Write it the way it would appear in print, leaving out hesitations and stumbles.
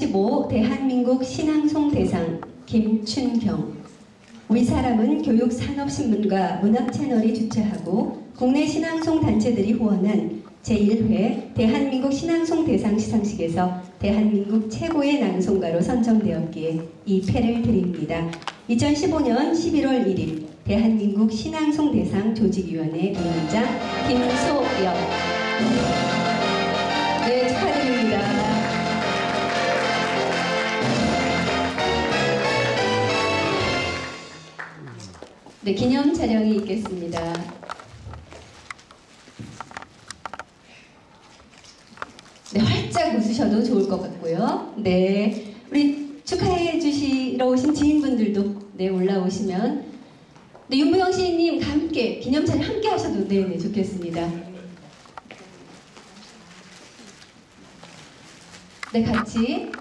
15 대한민국 신앙송대상 김춘경. 위사람은 교육산업신문과 문학채널이 주최하고 국내 신앙송 단체들이 후원한 제1회 대한민국 신앙송대상 시상식에서 대한민국 최고의 낭송가로 선정되었기에 이 패를 드립니다. 2015년 11월 1일 대한민국 신앙송대상 조직위원회 위원장 김소영. 네, 축하드립니다. 네, 기념 촬영이 있겠습니다. 네, 활짝 웃으셔도 좋을 것 같고요. 네, 우리 축하해 주시러 오신 지인분들도 네, 올라오시면 네, 윤무영 시인님 함께 기념 촬영 함께 하셔도 네, 좋겠습니다. 네, 같이